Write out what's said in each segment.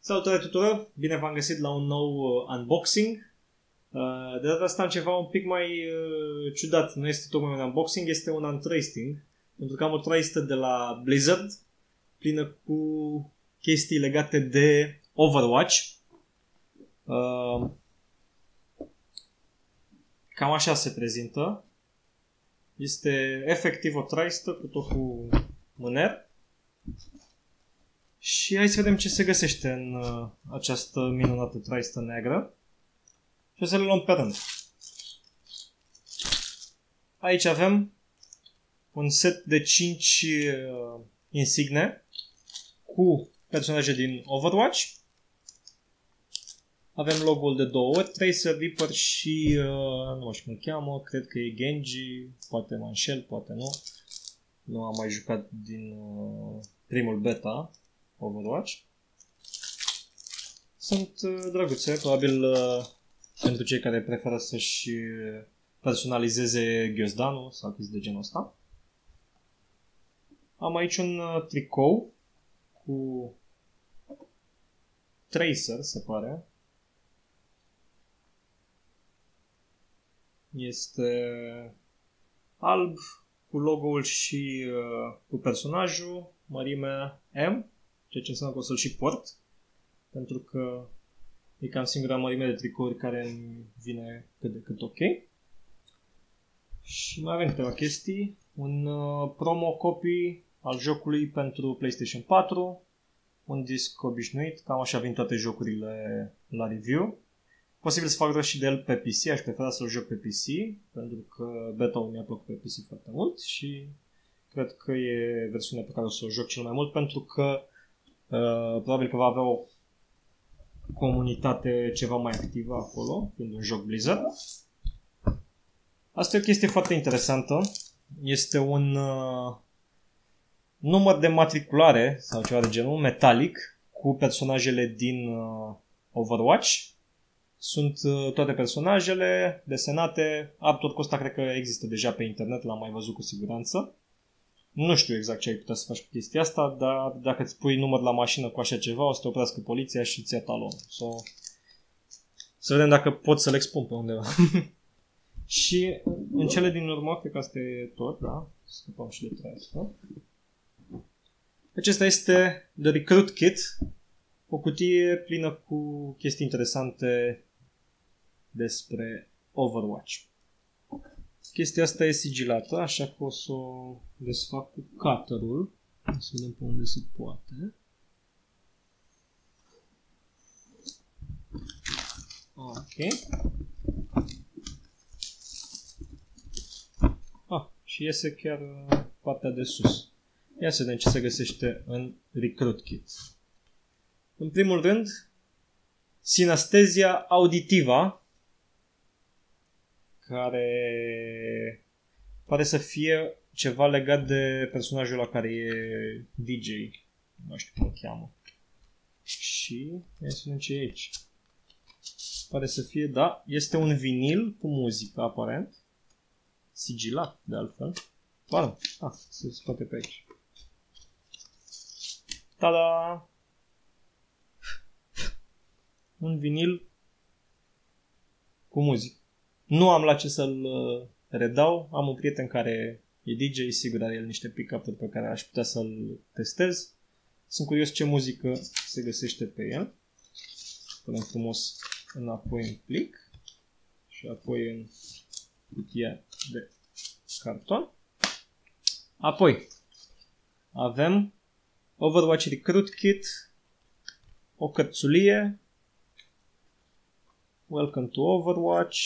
Salutare tuturor! Bine v-am găsit la un nou unboxing. De data asta am ceva un pic mai ciudat. Nu este tocmai un unboxing, este un untracing. Pentru că am o traistă de la Blizzard plină cu chestii legate de Overwatch. Cam așa se prezintă. Este efectiv o traistă cu tot cu mâner. Și hai să vedem ce se găsește în această minunată traistă neagră. Și o să le luăm pe rând. Aici avem un set de 5 insigne cu personaje din Overwatch. Avem logo-ul de 2 ori, Tracer, Reaper și nu știu cum îl cheamă, cred că e Genji, poate Manshell, poate nu. Nu am mai jucat din primul beta Overwatch. Sunt drăguțe, probabil pentru cei care preferă să-și personalizeze ghiozdanul sau chestii de genul ăsta. Am aici un tricou cu Tracer, se pare. Este alb cu logo-ul și cu personajul, mărime M, ceea ce înseamnă că o să-l și port, pentru că e cam singura mărime de tricouri care îmi vine cât de cât ok. Și mai avem câteva chestii. Un promo copy al jocului pentru PlayStation 4, un disc obișnuit, cam așa vin toate jocurile la review. Posibil să fac rost și de el pe PC, aș prefera să-l joc pe PC, pentru că beta-ul mi-a plăcut pe PC foarte mult și cred că e versiunea pe care o să o joc cel mai mult, pentru că probabil că va avea o comunitate ceva mai activă acolo, fiind un joc Blizzard. Asta e o chestie foarte interesantă. Este un număr de matriculare sau ceva de genul, metalic, cu personajele din Overwatch. Sunt toate personajele desenate. Artwork-ul ăsta cred că există deja pe internet, l-am mai văzut cu siguranță. Nu știu exact ce ai putea să faci cu chestia asta, dar dacă îți pui număr la mașină cu așa ceva, o să te oprească poliția și îți ia talonul. Să vedem dacă pot să-l expun pe undeva. Și în cele din urmă, cred că asta e tot, da? Scăpăm și de treia asta. Acesta este The Recruit Kit, o cutie plină cu chestii interesante despre Overwatch. Chestia asta e sigilată, așa că o să o desfac cu cutterul. Să vedem pe unde se poate. Ok. Și iese chiar partea de sus. Ia să vedem ce se găsește în Recruit Kit. În primul rând, Synestezia Auditiva, care pare să fie ceva legat de personajul la care e DJ. Nu știu cum îl cheamă. Și ia să vedem ce e aici. Pare să fie, da, este un vinil cu muzică, aparent. Sigilat, de altfel. Ba nu, se scoate pe aici. Tada! Un vinil cu muzică. Nu am la ce să-l redau. Am un prieten care e DJ, sigur are el niște pick-up-uri pe care aș putea să-l testez. Sunt curios ce muzică se găsește pe el. Punem frumos înapoi în plic și apoi în cutia de carton. Apoi avem Overwatch Recruit Kit, o cărțulie, Welcome to Overwatch,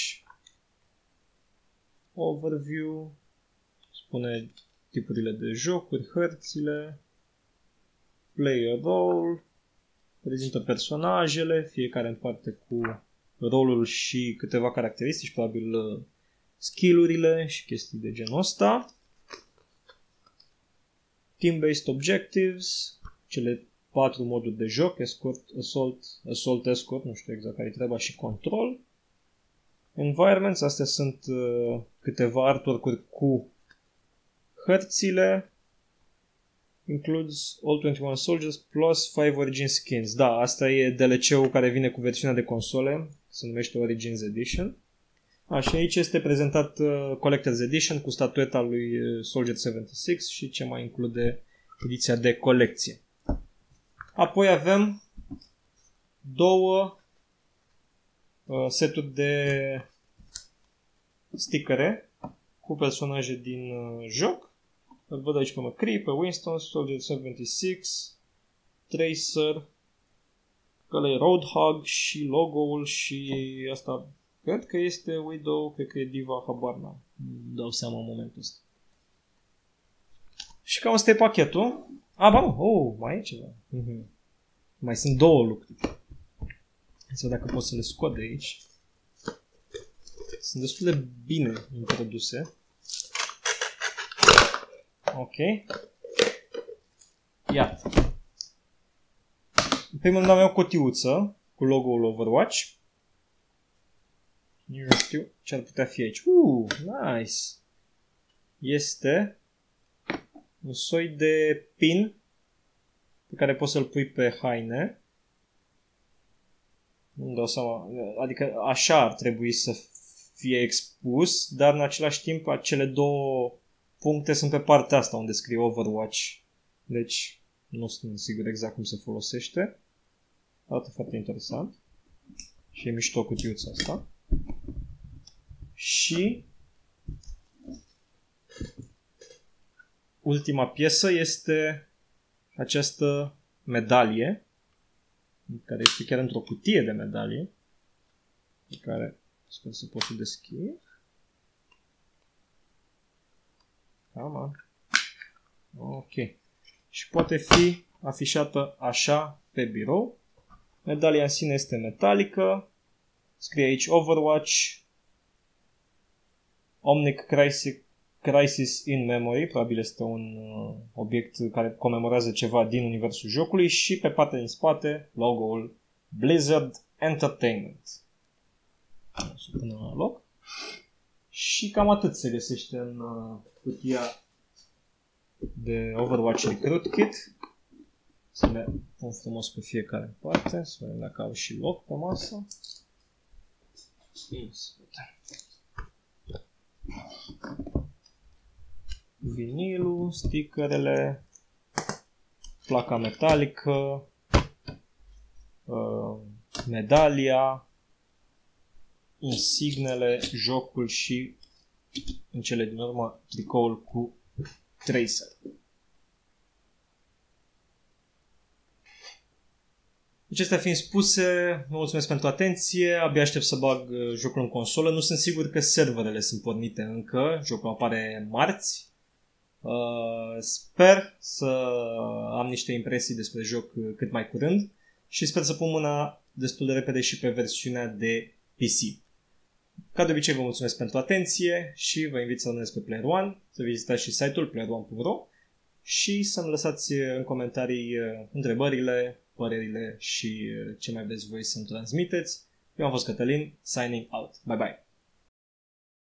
Overview, spune tipurile de jocuri, hărțile, Player Role, prezintă personajele, fiecare în parte cu rolul și câteva caracteristici, probabil skill-urile și chestii de genul ăsta. Team-based objectives, cele 4 moduri de joc, escort, assault, escort, nu știu exact care trebuie, și control. Environments, astea sunt câteva artwork-uri cu hărțile. includes all 21 soldiers plus 5 Origins skins. Da, asta e DLC-ul care vine cu versiunea de console, se numește Origins Edition. Și aici este prezentat Collector's Edition cu statueta lui Soldier 76 și ce mai include ediția de colecție. Apoi avem două seturi de stickere cu personaje din joc. Îl văd aici pe McCree, pe Winston, Soldier 76, Tracer, ăla e Roadhog și logo-ul și asta cred că este Widow, cred că e Diva, habar n-am. Dau seama în momentul ăsta. Și cam asta e pachetul. Mai e ceva. Mai sunt două lucruri. Să văd dacă pot să le scot de aici. Sunt destul de bine introduse. Ok. Iată. În primul rând am o cotiuță cu logo-ul Overwatch. Nu știu ce ar putea fi aici. Nice! Este un soi de pin pe care poți să-l pui pe haine. Nu-mi dau seama. Adică așa ar trebui să fie expus, dar în același timp acele două puncte sunt pe partea asta unde scrie Overwatch. Deci nu sunt sigur exact cum se folosește. Arată foarte interesant. Și e mișto cutiuța asta. Și ultima piesă este această medalie, care este chiar într-o cutie de medalie, pe care sper să pot să deschid. Ok. Și poate fi afișată așa pe birou. Medalia în sine este metalică. Scrie aici Overwatch Omnic Crisis in Memory. Probabil este un obiect care comemorează ceva din universul jocului. Și pe partea din spate logo-ul Blizzard Entertainment. O să punem la loc. Și cam atât se găsește în cutia de Overwatch Recruit Kit. Să le pun frumos pe fiecare în parte. Să vedem dacă au și loc pe masă. Vinilul, stickerele, placa metalică, medalia, insignele, jocul și în cele din urmă tricoul cu Tracer. Acestea fiind spuse, vă mulțumesc pentru atenție, abia aștept să bag jocul în consolă. Nu sunt sigur că serverele sunt pornite încă, jocul apare marți. Sper să am niște impresii despre joc cât mai curând și sper să pun mâna destul de repede și pe versiunea de PC. Ca de obicei vă mulțumesc pentru atenție și vă invit să rămâneți pe Player One, să vizitați și site-ul playerone.ro și să-mi lăsați în comentarii întrebările, părerile și ce mai vreți voi să-mi transmiteți. Eu am fost Cătălin, signing out. Bye bye!